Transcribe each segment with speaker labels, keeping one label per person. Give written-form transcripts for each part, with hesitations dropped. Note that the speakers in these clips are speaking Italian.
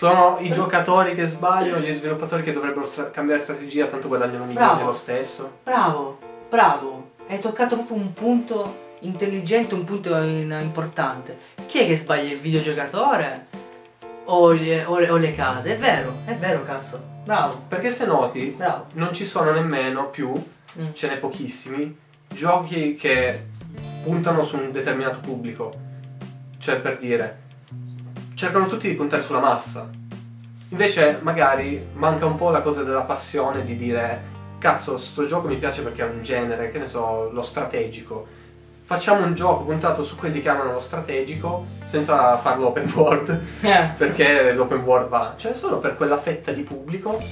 Speaker 1: Sono i giocatori che sbagliano, gli sviluppatori che dovrebbero cambiare strategia, tanto guadagnano milioni lo stesso.
Speaker 2: Bravo, bravo. Hai toccato proprio un punto intelligente, un punto importante. Chi è che sbaglia, il videogiocatore o le case? È vero cazzo. Bravo.
Speaker 1: Perché se noti,
Speaker 2: Bravo.
Speaker 1: non ci sono nemmeno più, ce n'è pochissimi, giochi che puntano su un determinato pubblico. Cioè, per dire, cercano tutti di puntare sulla massa. Invece magari manca un po' la cosa della passione di dire cazzo, sto gioco mi piace perché è un genere, che ne so, lo strategico. Facciamo un gioco puntato su quelli che amano lo strategico senza farlo open world, perché l'open world va, cioè solo per quella fetta di pubblico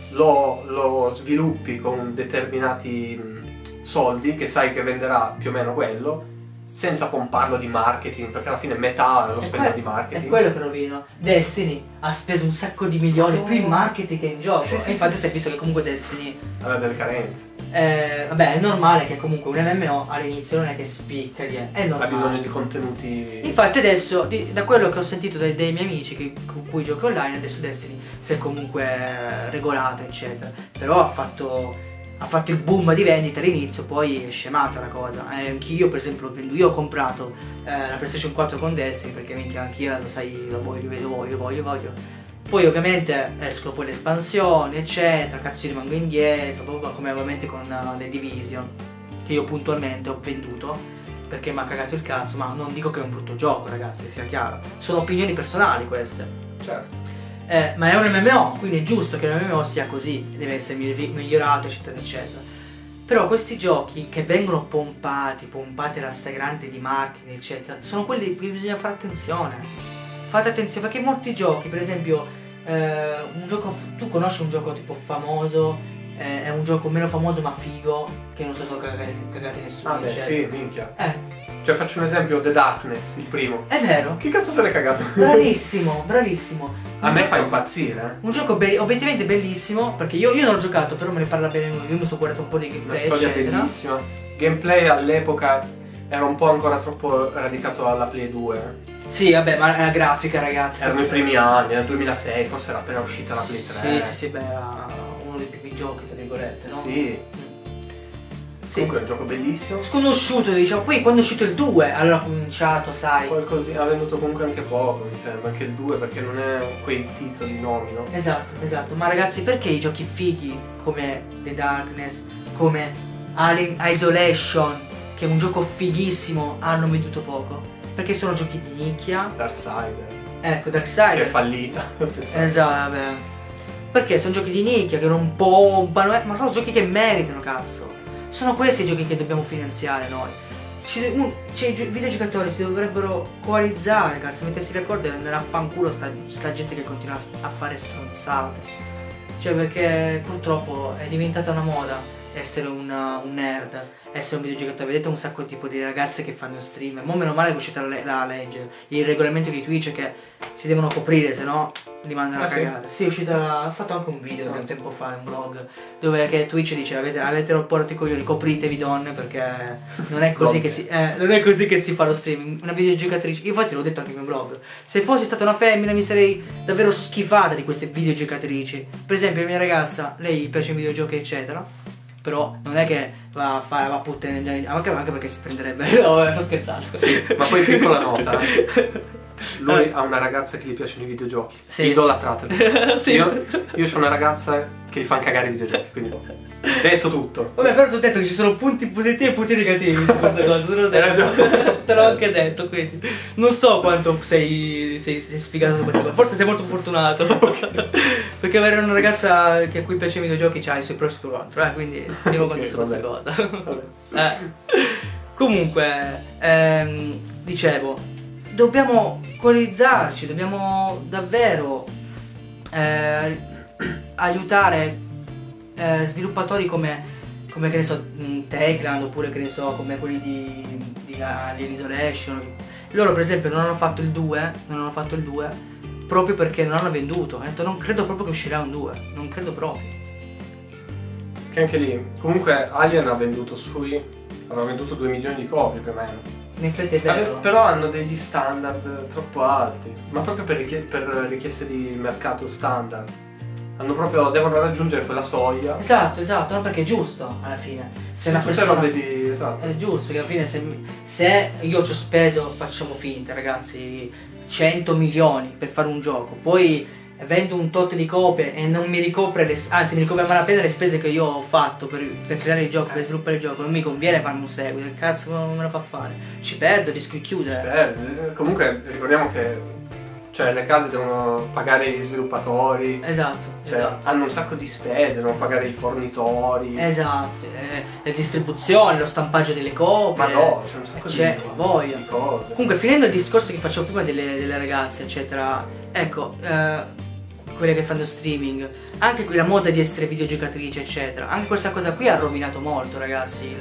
Speaker 1: lo sviluppi con determinati soldi che sai che venderà più o meno quello, senza pomparlo di marketing, perché alla fine metà lo spendo di marketing.
Speaker 2: È quello che rovino. Destiny ha speso un sacco di milioni più in marketing che in gioco.
Speaker 1: Sì,
Speaker 2: e infatti si è visto che comunque Destiny
Speaker 1: aveva delle carenze.
Speaker 2: Vabbè, è normale che comunque un MMO all'inizio non è che spicca, è normale.
Speaker 1: Ha bisogno di contenuti.
Speaker 2: Infatti adesso, da quello che ho sentito dai miei amici con cui gioco online, adesso Destiny si è comunque regolato, eccetera. Però ha fatto il boom di vendita all'inizio, poi è scemata la cosa. Anch'io per esempio io ho comprato la PlayStation 4 con Destiny perché minchia anch'io lo sai, lo voglio. Poi ovviamente escono poi le espansioni eccetera, cazzo io rimango indietro, proprio come ovviamente con The Division, che io puntualmente ho venduto perché mi ha cagato il cazzo, ma non dico che è un brutto gioco ragazzi, sia chiaro, sono opinioni personali queste.
Speaker 1: Certo.
Speaker 2: Ma è un MMO, quindi è giusto che un MMO sia così, deve essere migliorato eccetera eccetera. Però questi giochi che vengono pompati alla stragrande di marketing eccetera, sono quelli che bisogna fare attenzione. Fate attenzione perché molti giochi, per esempio un gioco, tu conosci un gioco tipo famoso, è un gioco meno famoso ma figo, che non so se sono cagati nessuno.
Speaker 1: Ah beh sì, minchia.
Speaker 2: Cioè
Speaker 1: faccio un esempio, The Darkness, il primo.
Speaker 2: È vero.
Speaker 1: Chi cazzo se l'è cagato?
Speaker 2: Bravissimo, bravissimo.
Speaker 1: A me fa impazzire.
Speaker 2: Un gioco obiettivamente bellissimo, perché io non l'ho giocato, però me ne parla bene lui, io mi sono guardato un po' di gameplay.
Speaker 1: Una storia
Speaker 2: eccetera.
Speaker 1: bellissima. Gameplay all'epoca era un po' ancora troppo radicato alla Play 2.
Speaker 2: Sì, vabbè, ma la grafica ragazzi.
Speaker 1: Erano i primi anni, nel 2006, forse era appena uscita la Play 3.
Speaker 2: Sì, beh, era uno dei primi giochi, tra virgolette, no?
Speaker 1: Sì. Comunque è un gioco bellissimo.
Speaker 2: Sconosciuto, diciamo. Poi quando è uscito il 2, allora ho cominciato, sai.
Speaker 1: Qualcosì, ha venduto comunque anche poco, mi sembra, anche il 2, perché non è quei titoli nomi, no?
Speaker 2: Esatto. Ma ragazzi, perché i giochi fighi come The Darkness, come Alien Isolation, che è un gioco fighissimo, hanno venduto poco? Perché sono giochi di nicchia.
Speaker 1: Darksider.
Speaker 2: Ecco, Darksider.
Speaker 1: Che è fallita.
Speaker 2: Esatto, vabbè. Perché sono giochi di nicchia che non pompano, ma sono giochi che meritano, cazzo. Sono questi i giochi che dobbiamo finanziare noi. Cioè, i videogiocatori si dovrebbero coalizzare, cazzo, mettersi d'accordo e andare a fanculo sta gente che continua a fare stronzate. Cioè, perché purtroppo è diventata una moda essere un nerd, essere un videogiocatore. Vedete un sacco tipo di ragazze che fanno stream. Mo' meno male che è uscita la legge, il regolamento di Twitch che si devono coprire, se no li mandano a cagare. Sì, è uscita, ho fatto anche un video un tempo fa, un vlog, dove che Twitch dice avete rotto i coglioni, copritevi donne perché non è così che non è così che si fa lo streaming. Una videogiocatrice, io infatti l'ho detto anche nel mio vlog, se fossi stata una femmina mi sarei davvero schifata di queste videogiocatrici. Per esempio la mia ragazza, lei piace i videogiochi eccetera, però non è che va a puttane, anche perché si prenderebbe. No, sto scherzando.
Speaker 1: Sì, ma poi piccola nota. Lui ha una ragazza che gli piacciono i videogiochi. Sì. Idolatrateli. Sì. Io ho una ragazza che gli fa cagare i videogiochi, quindi detto tutto.
Speaker 2: Vabbè, però ti ho detto che ci sono punti positivi e punti negativi su questa cosa. Te l'ho anche detto, quindi non so quanto sei sfigato su questa cosa. Forse sei molto fortunato. Perché avere una ragazza a cui piacciono i videogiochi ha i suoi pro e i suoi contro, quindi teniamo conto su questa cosa. Comunque, dicevo, dobbiamo coalizzarci, dobbiamo davvero aiutare sviluppatori come che ne so, Techland, oppure che ne so, come quelli di Alien Isolation. Loro per esempio non hanno fatto il 2, proprio perché non hanno venduto. Hanno detto non credo proprio che uscirà un 2, non credo proprio.
Speaker 1: Che anche lì, comunque Alien aveva venduto 2 milioni di copie più o meno.
Speaker 2: In effetti è vero.
Speaker 1: Però hanno degli standard troppo alti, ma proprio per richieste di mercato standard. Devono raggiungere quella soglia.
Speaker 2: Esatto, no, perché è giusto alla fine. Se una
Speaker 1: tutte
Speaker 2: persona
Speaker 1: robe di. Esatto.
Speaker 2: è giusto, perché alla fine se io ci ho speso, facciamo finta ragazzi, 100 milioni per fare un gioco, poi vendo un tot di copie e non mi ricopre anzi mi ricopre a malapena le spese che io ho fatto per creare il gioco, per sviluppare il gioco, non mi conviene farmi un seguito, che cazzo me lo fa fare? Ci perdo, rischio di chiudere.
Speaker 1: Comunque ricordiamo che le case devono pagare gli sviluppatori.
Speaker 2: Esatto.
Speaker 1: Hanno un sacco di spese, devono pagare i fornitori.
Speaker 2: Esatto, le distribuzioni, lo stampaggio delle copie.
Speaker 1: Ma no, c'è un sacco
Speaker 2: di
Speaker 1: cose.
Speaker 2: Comunque, finendo il discorso che facevo prima delle ragazze, eccetera, ecco, quelle che fanno streaming, anche quella moda di essere videogiocatrice, eccetera, anche questa cosa qui ha rovinato molto, ragazzi,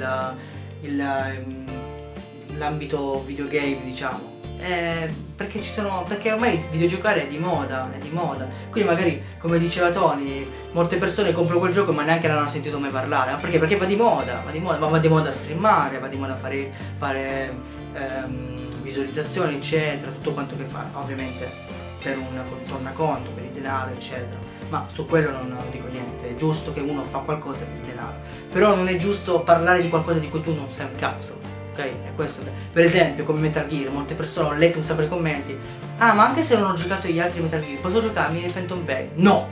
Speaker 2: l'ambito videogame, diciamo. Perché ormai videogiocare è di moda, quindi magari, come diceva Tony, molte persone comprano quel gioco ma neanche l'hanno sentito mai parlare. Ma perché? Perché va di moda a streamare, va di moda a fare visualizzazioni, eccetera, tutto quanto che fa, ovviamente per un tornaconto, per il denaro, eccetera. Ma su quello non dico niente, è giusto che uno fa qualcosa per il denaro, però non è giusto parlare di qualcosa di cui tu non sai un cazzo. Ok, è questo. Per esempio, come Metal Gear, molte persone, ho letto un sacco di commenti. Ah, ma anche se non ho giocato gli altri Metal Gear, posso giocarmi nel Phantom Pain? No!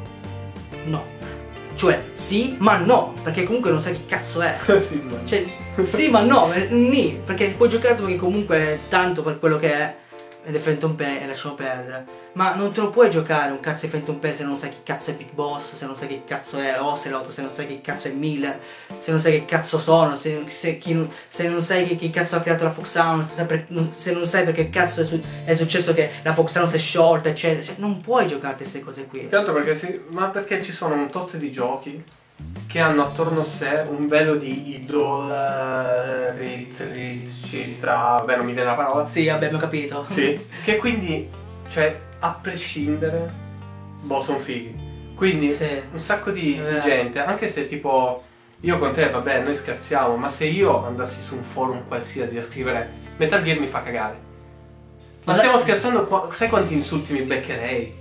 Speaker 2: Cioè, sì, ma no, perché comunque non sai che cazzo è. Sì, ma no, perché puoi giocare perché comunque tanto per quello che è ed è Phantom Pain e lasciamo perdere. Ma non te lo puoi giocare un cazzo di Phantom Pain se non sai che cazzo è Big Boss, se non sai che cazzo è Ocelot, se non sai che cazzo è Miller, se non sai che cazzo sono, se non sai che cazzo ha creato la Fox Sound, se non sai perché cazzo è successo che la Fox Sound si è sciolta, eccetera. Cioè, non puoi giocarti queste cose qui.
Speaker 1: Tanto perché ci sono un tot di giochi che hanno attorno a sé un velo di idolatricità, vabbè, non mi viene la parola.
Speaker 2: Sì, vabbè, abbiamo capito.
Speaker 1: Sì, che quindi, cioè, a prescindere, sono fighi. Quindi un sacco di gente, anche se tipo io con te, vabbè, noi scherziamo, ma se io andassi su un forum qualsiasi a scrivere Metal Gear mi fa cagare. Ma stiamo scherzando, sai quanti insulti mi beccherei?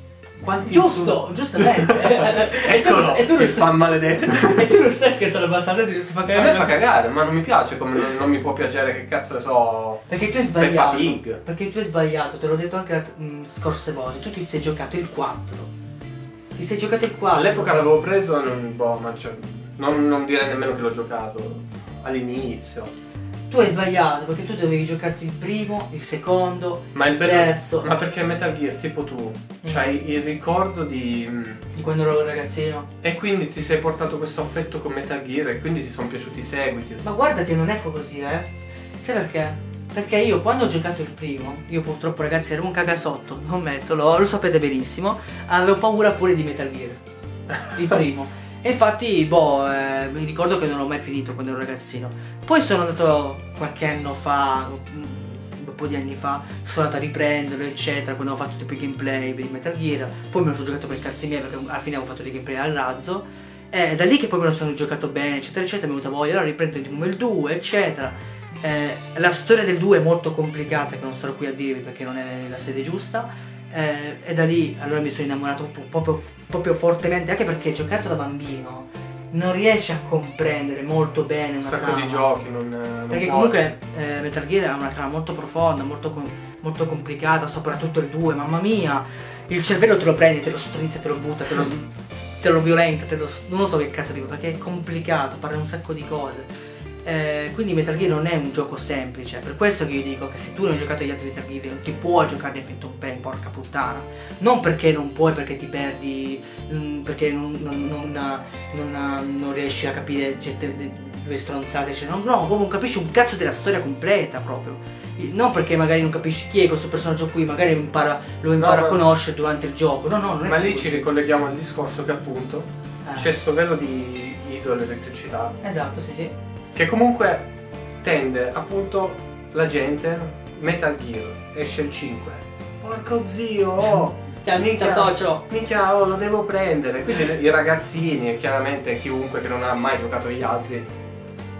Speaker 2: Giustamente.
Speaker 1: Eccolo, e tu il fan maledetto.
Speaker 2: E tu non stai scherzando abbastanza, ti fa cagare.
Speaker 1: A me fa cagare, ma non mi piace, come non mi può piacere, che cazzo ne so.
Speaker 2: Perché tu hai sbagliato. Perché tu hai sbagliato, te l'ho detto anche scorse volte. Tu ti sei giocato il 4. Ti sei giocato il 4.
Speaker 1: All'epoca l'avevo preso, non direi nemmeno che l'ho giocato all'inizio.
Speaker 2: Tu hai sbagliato perché tu dovevi giocarti il primo, il secondo, il terzo.
Speaker 1: Ma perché Metal Gear, tipo tu, c'hai il ricordo di
Speaker 2: quando ero ragazzino.
Speaker 1: E quindi ti sei portato questo affetto con Metal Gear e quindi ti sono piaciuti i seguiti.
Speaker 2: Ma guarda che non è così, Sai perché? Perché io quando ho giocato il primo, io purtroppo ragazzi ero un cagasotto, lo ammetto, lo sapete benissimo, avevo paura pure di Metal Gear, il primo. E infatti, mi ricordo che non l'ho mai finito quando ero ragazzino. Poi sono andato qualche anno fa, un po' di anni fa, sono andato a riprenderlo, eccetera, quando ho fatto tipo i gameplay di Metal Gear. Poi me lo sono giocato per cazzi miei, perché alla fine avevo fatto dei gameplay al razzo. E da lì che poi me lo sono giocato bene, eccetera, eccetera, mi è venuta voglia, allora riprendo il 2, eccetera. La storia del 2 è molto complicata, che non starò qui a dirvi perché non è la sede giusta. E da lì allora mi sono innamorato proprio fortemente, anche perché giocato da bambino non riesci a comprendere molto bene una trama.
Speaker 1: Un sacco di giochi
Speaker 2: perché comunque Metal Gear ha una trama molto profonda, molto complicata, soprattutto il 2, mamma mia, il cervello te lo prendi, te lo strizza, te lo butta, te lo violenta, non lo so che cazzo dico, perché è complicato, parla un sacco di cose. Quindi Metal Gear non è un gioco semplice, per questo che io dico che se tu non hai giocato gli altri Metal Gear non ti puoi giocare Phantom Pain, porca puttana. Non perché non puoi, perché ti perdi, perché non riesci a capire due stronzate, cioè, no, proprio non capisci un cazzo della storia completa proprio. Non perché magari non capisci chi è questo personaggio qui, magari lo impara a conoscere durante il gioco. No, non è.
Speaker 1: Ma lì ci ricolleghiamo al discorso che appunto c'è sto velo di idolatricità.
Speaker 2: Esatto, sì.
Speaker 1: Che comunque tende, appunto, la gente, Metal Gear, esce il 5. Porco zio,
Speaker 2: minchia socio,
Speaker 1: minchia, lo devo prendere. Quindi i ragazzini e chiaramente chiunque che non ha mai giocato agli altri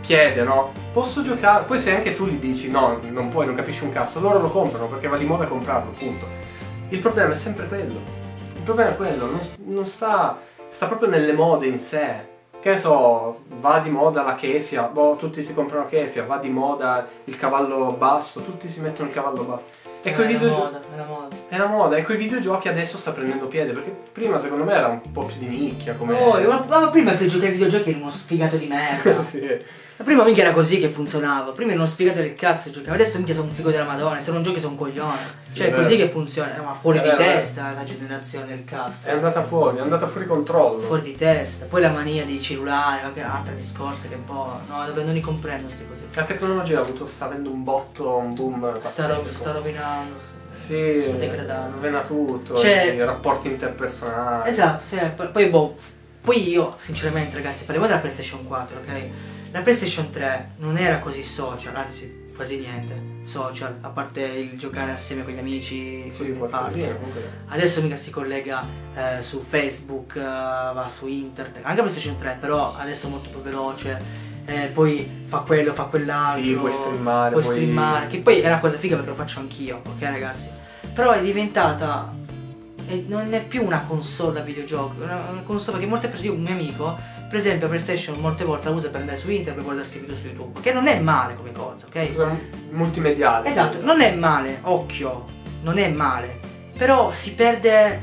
Speaker 1: chiede, no? Posso giocare? Poi se anche tu gli dici no, non puoi, non capisci un cazzo, loro lo comprano perché va di moda comprarlo, punto. Il problema è sempre quello. Il problema è quello, non sta proprio nelle mode in sé. Che ne so, va di moda la kefia, boh, tutti si comprano la kefia, va di moda il cavallo basso, tutti si mettono il cavallo basso. E coi videogiochi è la moda, e coi videogiochi adesso sta prendendo piede, perché prima secondo me era un po' più di nicchia come.
Speaker 2: Ma prima se giocavi ai videogiochi eri uno sfigato di merda.
Speaker 1: Sì.
Speaker 2: Ma prima mica era così che funzionava, prima eri uno sfigato del cazzo giocava, adesso mica sono un figo della Madonna, se non giochi sono un coglione.
Speaker 1: Sì,
Speaker 2: cioè è
Speaker 1: vero.
Speaker 2: così che funziona, ma fuori
Speaker 1: È
Speaker 2: di
Speaker 1: vero,
Speaker 2: testa la generazione del cazzo.
Speaker 1: È andata fuori controllo.
Speaker 2: Fuori di testa, poi la mania dei cellulari, anche altri discorsi che un po'. No, dove non li comprendo queste cose.
Speaker 1: La tecnologia sta avendo un botto, un boom pazzesco.
Speaker 2: Sta rovinando.
Speaker 1: Sì,
Speaker 2: sta degradando.
Speaker 1: rovina tutto,
Speaker 2: Cioè,
Speaker 1: i rapporti interpersonali.
Speaker 2: Esatto, sì, poi io, sinceramente ragazzi, parliamo della PlayStation 4, ok? La PlayStation 3 non era così social, anzi quasi niente social, a parte il giocare assieme con gli amici,
Speaker 1: Sì,
Speaker 2: con le party.
Speaker 1: qualcosina comunque.
Speaker 2: Adesso mica si collega su Facebook, va su internet, anche PlayStation 3, però adesso è molto più veloce, poi fa quello, fa quell'altro.
Speaker 1: Sì, puoi streamare.
Speaker 2: Puoi streamare, che poi è una cosa figa perché lo faccio anch'io, ok ragazzi? Però è diventata, non è più una console da videogiochi, è una console perché molte persone, io un mio amico, per esempio PlayStation molte volte la usa per andare su internet per guardarsi video su YouTube, che non è male come cosa, ok?
Speaker 1: Cosa multimediale.
Speaker 2: Esatto, non è male, occhio, non è male, però si perde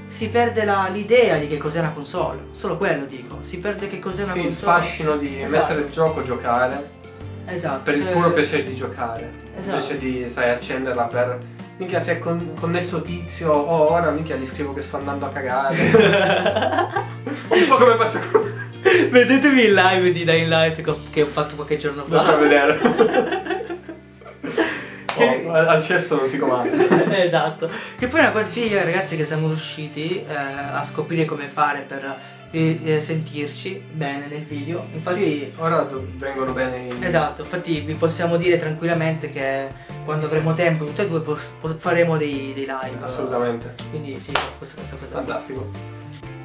Speaker 2: l'idea di che cos'è una console, solo quello dico, si perde che cos'è una
Speaker 1: Sì, il
Speaker 2: console.
Speaker 1: fascino di
Speaker 2: Esatto.
Speaker 1: mettere il gioco, giocare,
Speaker 2: Esatto,
Speaker 1: per il
Speaker 2: cioè-
Speaker 1: puro piacere di giocare,
Speaker 2: Esatto.
Speaker 1: invece di, sai, accenderla per. Minchia, se è connesso tizio, oh ora minchia gli scrivo che sto andando a cagare. Un po' come faccio con.
Speaker 2: Vedetemi il live di Dying Light che ho fatto qualche giorno fa.
Speaker 1: Andate a vedere. Al cesso non si comanda.
Speaker 2: Esatto. Che poi è una cosa figa, ragazzi, che siamo riusciti a scoprire come fare per sentirci bene nel video. Infatti,
Speaker 1: Sì, ora vengono bene i.
Speaker 2: esatto, infatti vi possiamo dire tranquillamente che quando avremo tempo tutti e due faremo dei live.
Speaker 1: Assolutamente.
Speaker 2: Quindi figo questa cosa.
Speaker 1: Fantastico.